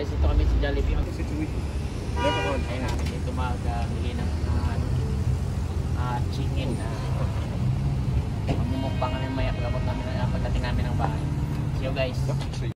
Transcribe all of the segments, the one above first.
Guys, ito kami sa Jollibee. Ayun natin dito magbili ng chicken. Mamumukbang kami maya pagdating namin ng bahay. See you guys.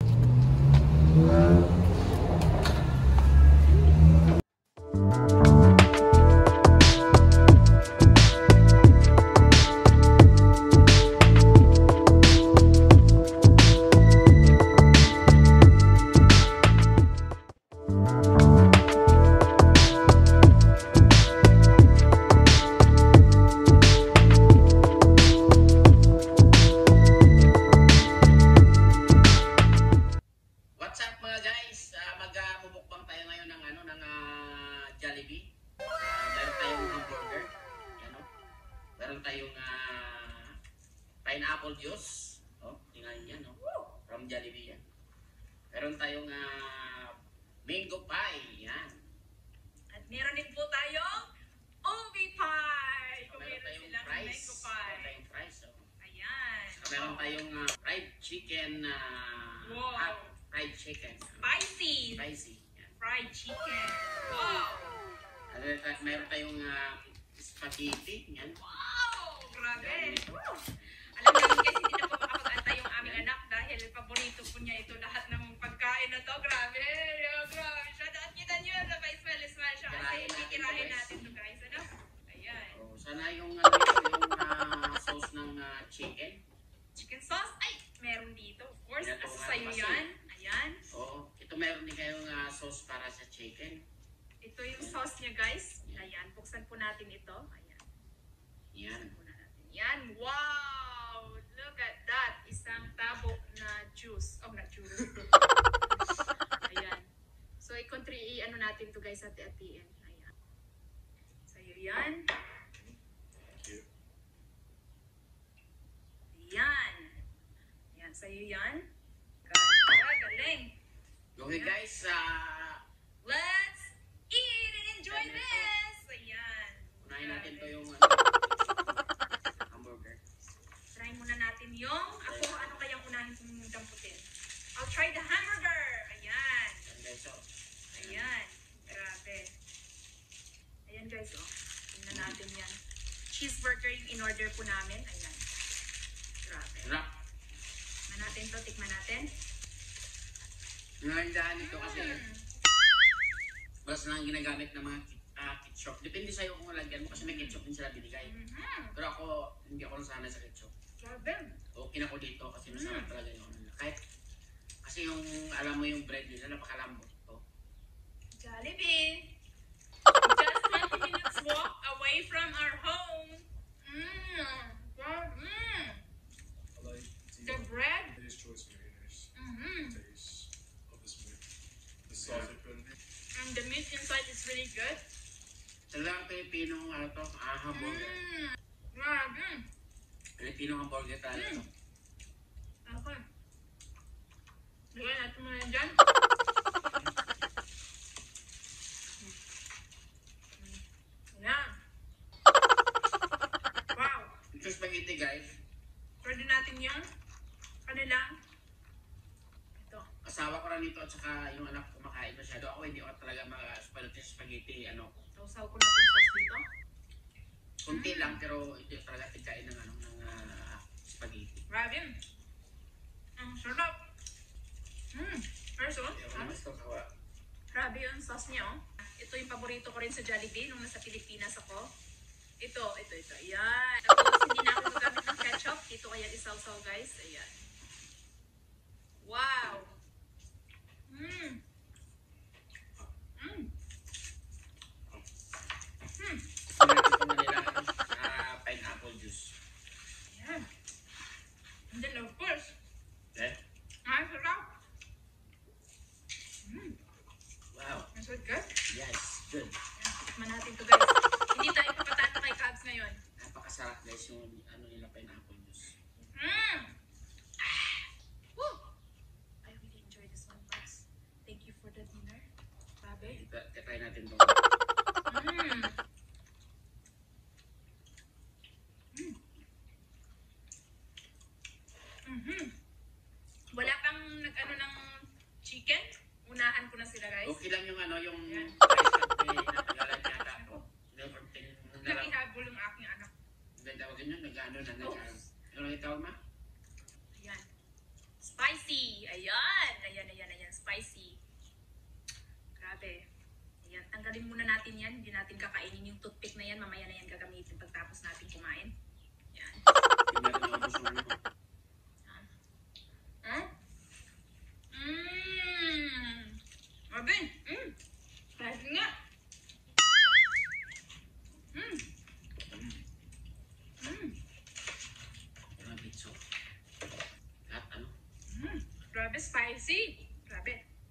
Jollibee. Meron tayong hamburger. Yan, meron tayong pineapple juice. Oh, tingnan yan, no? From Jollibee yan. Meron tayong mango pie. Yan. At meron din po tayong ubi pie. So, meron tayong fries. Mango pie. Meron tayong fries. Oh. Ayan. So, meron tayong fried chicken. Wow. Fried chicken. Spicy. Spicy. Yan. Fried chicken. Wow. Meron tayong spaghetti. Yan. Wow! Grabe! Alam namin guys, hindi na po makapag-antay yung aming anak dahil paborito po niya ito lahat ng pagkain na to. Grabe! Grabe siya. At kita niyo, smile siya. Kasi titirahin natin to guys. Ano? Ayan. Oh, sana yung sauce ng chicken. Chicken sauce? Ay! Meron dito. Of course, Ito, asa sa'yo yan. Ayan. Oo. Ito meron din kayong sauce para sa chicken. Ito yung sauce niya guys. Ayan. Buksan po natin ito. Ayan. Yan. Buksan po natin. Yan. Wow! Look at that. Isang tabo na juice. Oh, na juice. Ayan. So, ano natin to guys, hati-hatiin. Ayan. Sa'yo yan. Ayan. Ayan. Sa'yo yan. Galing. Okay guys, Let's eat and enjoy this! Ayan. unahin natin to yung hamburger. Try muna natin yung, ano kayang unahin kong damputin? I'll try the hamburger! Ayan. Yan guys, so. Ayan. Grabe. Ayan guys, oh. Tingnan natin yan. Cheeseburger yung in-order po namin. Ayan. Grabe. Sarap. Tikman natin to, tikman natin. Nangandahan ito kasi basta lang ginagamit ng mga ketchup. Depende sa'yo kung lagyan mo kasi may ketchup din sila binigay. Pero ako, hindi ako nasanay sa ketchup. Grabe. Okay na ako dito kasi masarap talaga yung kahit kasi yung alam mo yung bread nila napakalambot to. Jollibee. Just 20 minutes walk away from our home. The bread. It is choice very nice. Taste of this meat. The sauce they put in it. And the meat inside is really good. Talagang Pilipinong hamburger. Grabe. Pilipinong hamburger talaga to. Okay. Lagyan natin muna dyan. Ayan. Wow. Ito spaghetti guys. Pwede natin yung kanilang. Ito. Asawa ko na nito at saka yung anak ko kumakain masyado. Ako hindi ako talaga spaghetti Sausaw ko na itong sauce dito. kunti lang pero hindi talaga tigkain ng spaghetti. Grabe. Ang sarap. First one. Grabe yung sauce niya, oh. Ito yung paborito ko rin sa Jollibee nung nasa Pilipinas ako. Ito. Ayan. Tapos hindi na ako gagamit ng ketchup. Dito kaya isawsaw, guys. Ayan. Wow. Pineapple juice. Ayan. And then of course, Eh? ang sarap. Wow. Is it good? Yes, good. Ayan, tikman natin to, guys. Hindi tayo papatalo kay Cubs ngayon. Napakasarap guys yung nila pineapple juice. Ayan. Ayan. Spicy. Grabe. Ayan. Tanggalin muna natin yan. Hindi natin kakainin yung toothpick na yan. Mamaya na yan gagamitin pagtapos natin kumain. Ayan. Hindi natin maubos yung ano. Grabe. Grabe nga. Grabe, so. Lahat ano? Grabe, spicy. Grabe.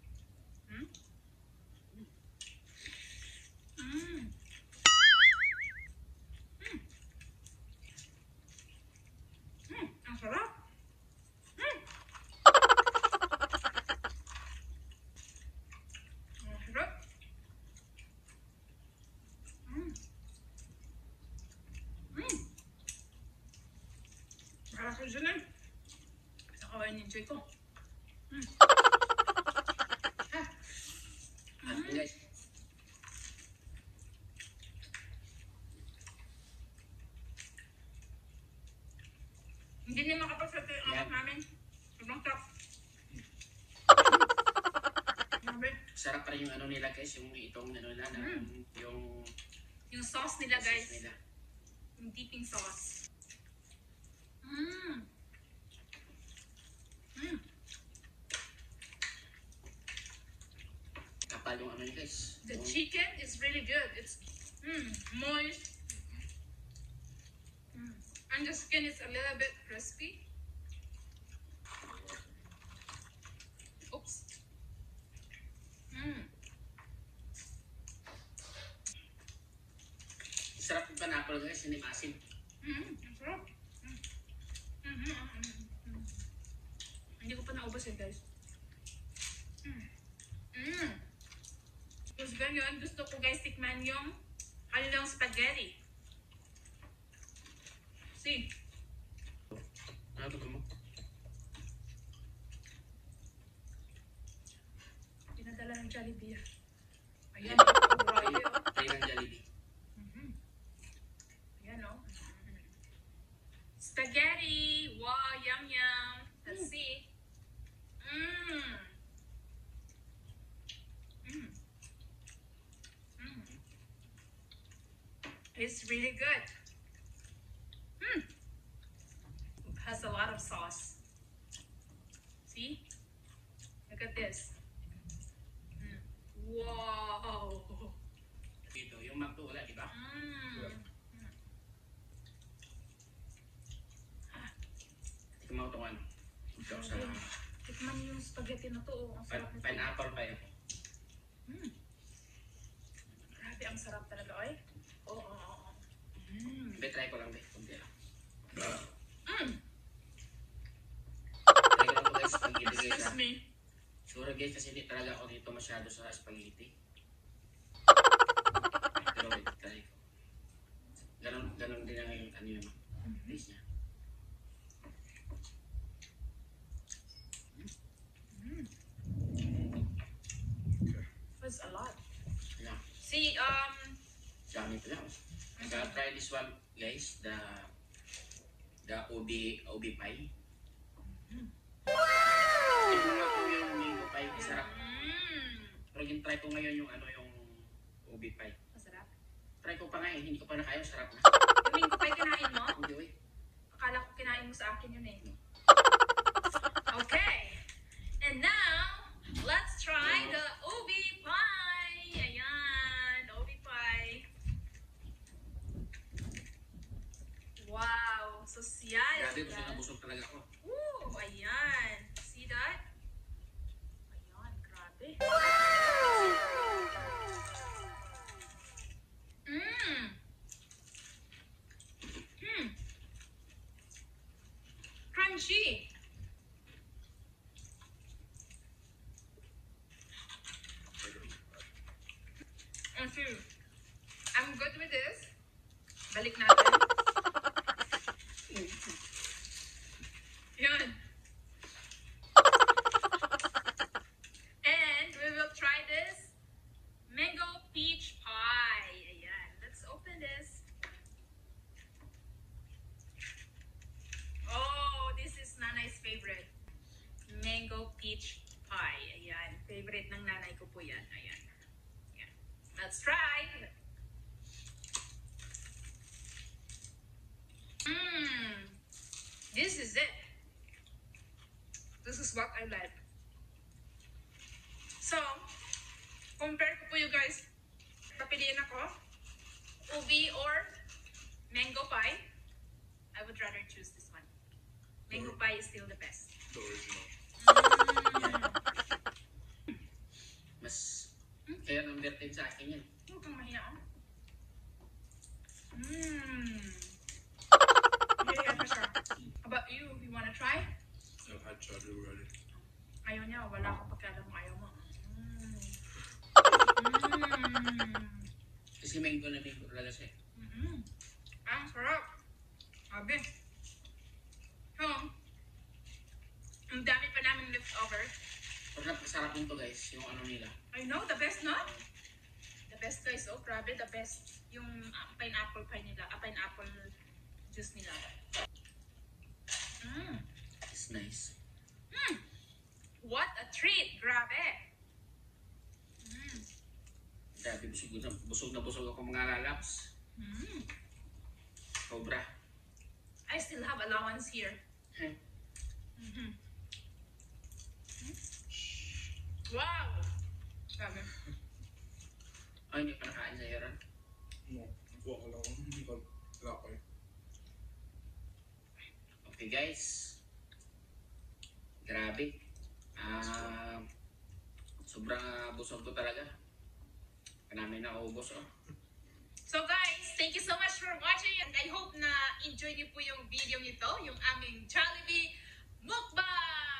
Ang sarap. Ang sarap. Para ko dyan eh. Nakawain yung ko. At guys, Hindi na makapagsabi ang Yan. anak namin. Sobrang sarap. Grabe. sarap pa rin yung ano nila guys, yung itong ano nila, yung Yung sauce nila, guys. sauce nila. Yung dipping sauce. Kapal yung ano nila guys. The Yung- chicken is really good. It's moist. And the skin is a little bit crispy. Oops. Sarap yung pineapple guys, hindi maasim. Ang sarap. Hindi ko pa naubos eh, guys. Tapos ganyan, gusto ko guys tikman yung kanilang spaghetti. See? Ano ito mo? Pinadala ng Jollibee. Ayan, grabe oh. Tayo ng Jollibee. Ayan oh. Spaghetti! Wow, yum yum. Let's see. It's really good. It has a lot of sauce. See? Look at this. Wow. Dito, yung McDo wala, di ba? Tikman mo itong ano. Ito sa Tikman yung spaghetti na to. Oh. Ang sarap nito. pineapple pa yun. Grabe, ang sarap talaga, oy. Oo. Try ko lang din. Kunti lang. Try ko lang po guys, spaghetti guys. Excuse me. Sure guys, kasi hindi talaga ako dito masyado sa spaghetti. Pero wait, try ko. Ganon din ang ano yun. Taste niya. That's a lot. Yeah. See, Dami pala. Try this one guys, the OB pie. Ito nga po yung mango pie, sarap. Pero yung try ko ngayon yung ano yung OB pie. Masarap. Try ko pa nga eh, hindi ko pa nakain, sarap na. Yung minggo pie kinain mo? Hindi eh. Akala ko kinain mo sa akin yun eh. Okay. And now, let's try the ubi pie. Ayan, ubi pie. Wow, sosyal. Grabe, busog na busog talaga ako. Woo, ayan. See that? Ayan, grabe. Crunchy. Okay. I'm good with this. Balik natin. Yun. And we will try this mango peach pie. Ayan. Let's open this. Oh, this is Nanay's favorite. Mango mango peach pie. Ayan. Favorite ng nanay ko po yan. Ayan. Ayan. Let's try! This is it. This is what I like. So, compare ko po you guys. Papiliin ako. Ubi or mango pie. I would rather choose this one. Mango pie is still the best. The original. Mas kaya number 10 sa akin yan. Huwag kang mahiya, oh. Mahiya pa siya. How about you? You wanna try? I've had chadu already. Ayaw niya. Wala akong pagkalam mo. Ayaw mo. Kasi mango na mango talaga siya. Ang sarap. Sabi. So, ang dami pa namin leftover. Pero napasarap nito guys, yung ano nila. I know, the best, no? The best guys, oh, grabe, the best. Yung pineapple pie nila, pineapple juice nila. It's nice. What a treat! Grabe! Grabe, busog na busog ako mga lalaps. Sobra. I still have allowance here. Wow! Grabe. Ay, hindi pa nakain sa Yaran. No, nakuha ko lang. Hindi ko lapay. Okay guys. Grabe. Sobrang busog ko talaga. Namin na ubos, oh. So guys, thank you so much for watching and I hope na enjoy niyo po yung video nito, yung aming Jollibee mukbang!